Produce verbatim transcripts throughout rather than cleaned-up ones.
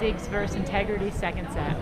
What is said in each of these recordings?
Instincts versus Integrity, second set.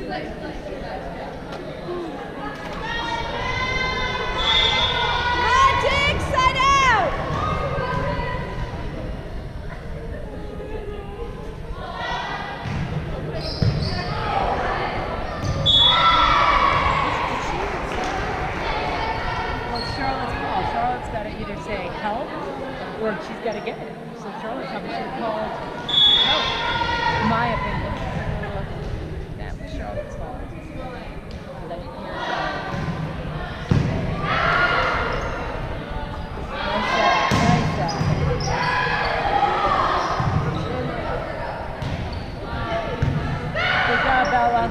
Magic, side out! Well, it's Charlotte's call. Charlotte's got to either say help or she's got to get it. So Charlotte probably should have called help, in my opinion. That was Charlotte's fault. I didn't hear it. Nice shot, nice shot. Good job, Bella.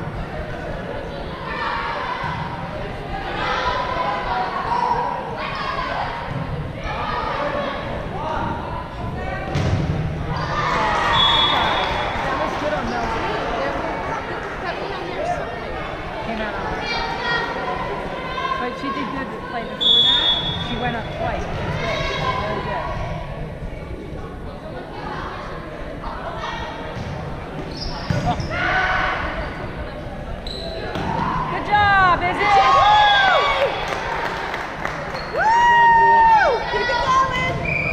But she did good to play before that. She went up twice, which is good. Very good. Oh. Good job, Izzy! Woo! Keep it going!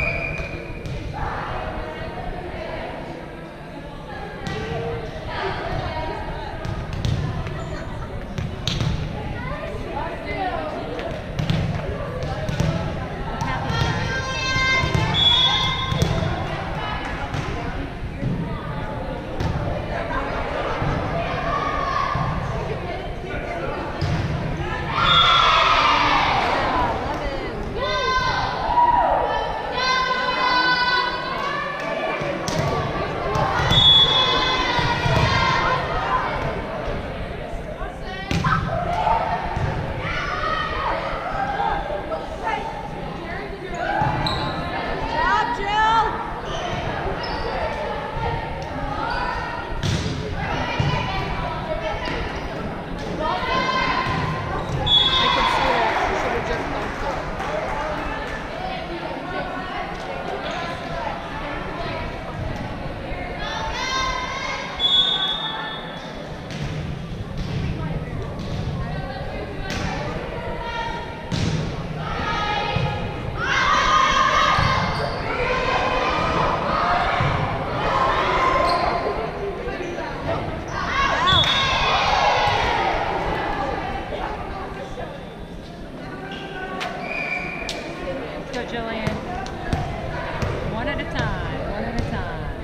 Go, Jillian. One at a time, one at a time.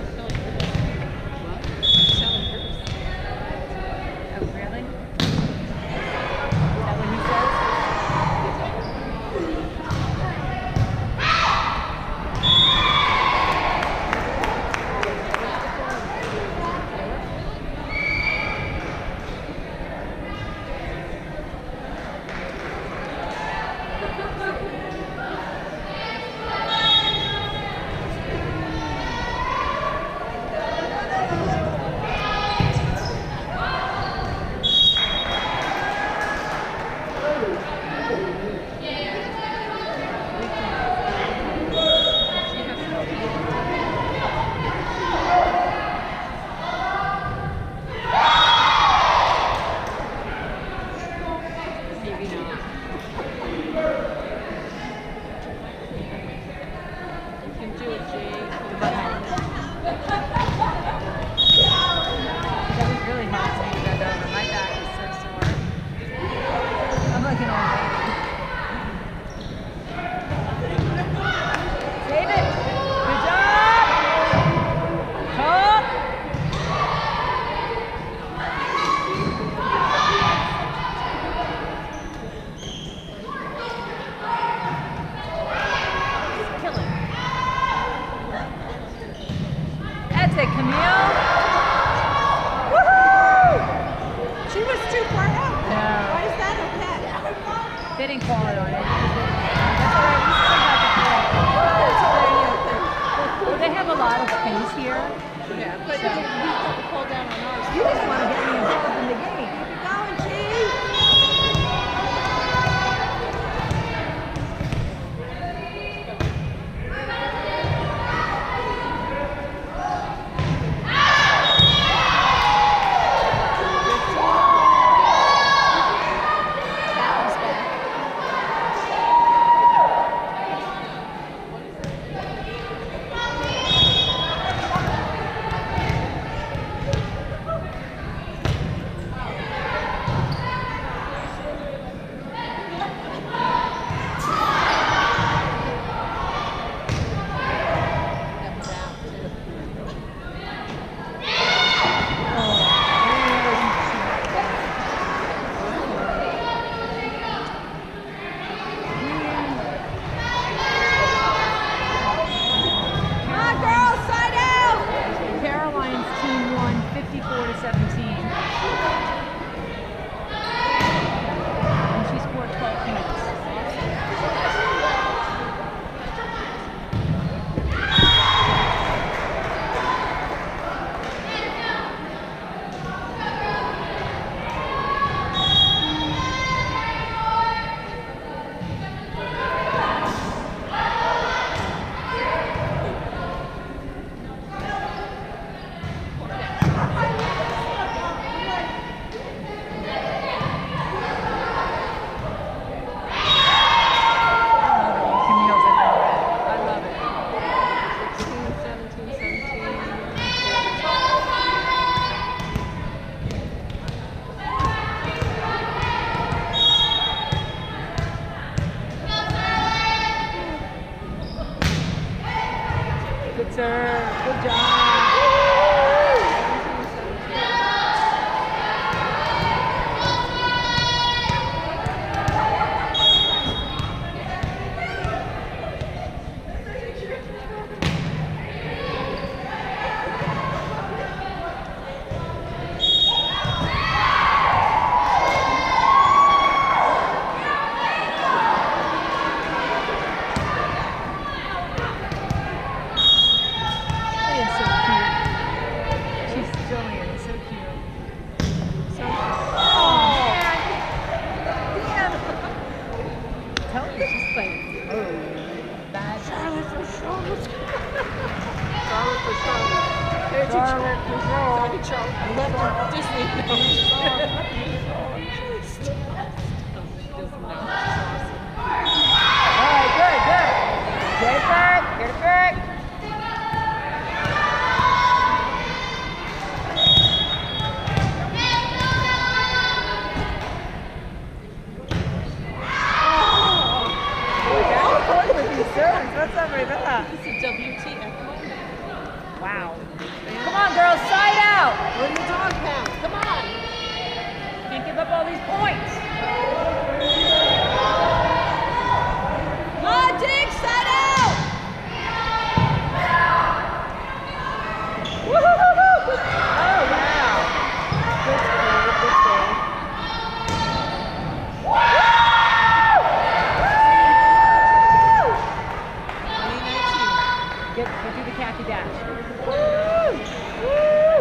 Oh, really? Is that what he says? That's it, Camille. Woohoo! She was too far out. No. Why is that okay? They didn't call it on it. Well, they have a lot of space here. Yeah, but so. You have to pull down on ours. You just want to get me involved in the game. Going, G. Good these points. Come on, dig, set out! Woo-hoo-hoo-hoo! Oh, wow. Good save, good save. Get, get do the khaki dash. Woo! Woo!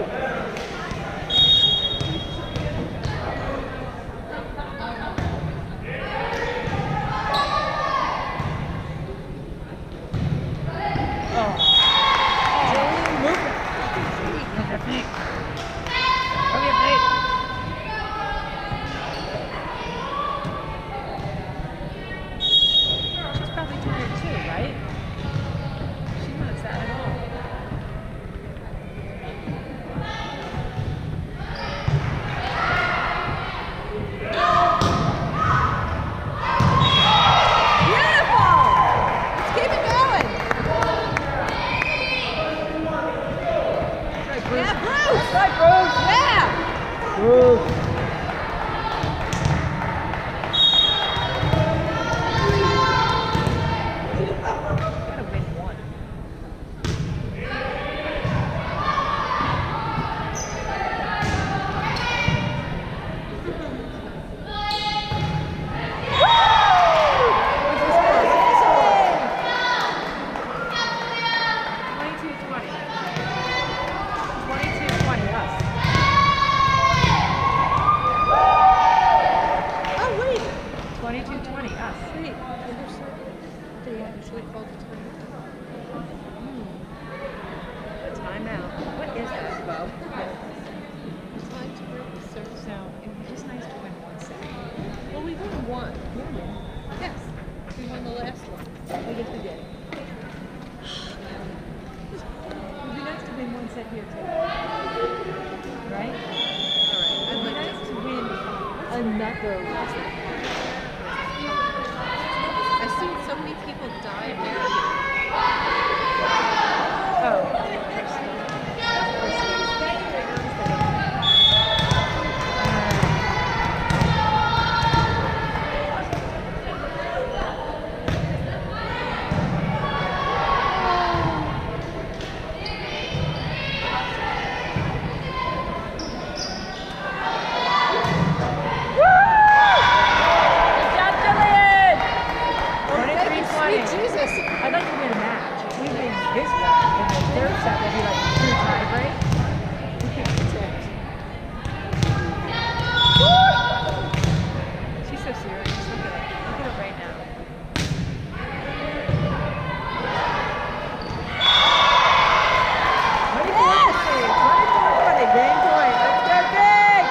Oh. Jillian, move it. Move your feet. Move your feet. She's probably tired too, right? She's not sad at all. Beautiful! Let's keep it going. Yeah, Bruce! That's right, Bruce! Yeah! Bruce! Gotta win one. twenty-two twenty. twenty-two twenty, us. Oh, wait. twenty-two twenty, us. Wait. They actually called it time. Timeout. What is this, Bo? Time to break the service. So, it would be just nice to win one set. Well, we won one. Yes. We won the last one. I guess we did. It would be nice to win one set here, too. Right? Alright. It would be nice to win another one. I've seen so many people die there. Oh. Good job, Jillian! twenty-three twenty. Sweet Jesus. I'd like to win a match. If we win this one, then the third set will be like two tie break. We can't protect. She's so serious. Look at her. Look at her right now. twenty-four twenty. twenty-four twenty. Game point. Let's go big!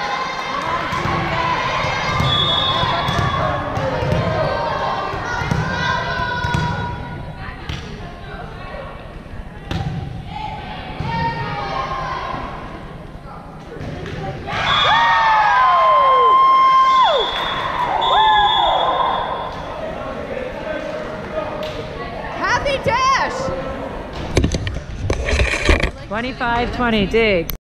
Happy Dash! twenty-five twenty, dig.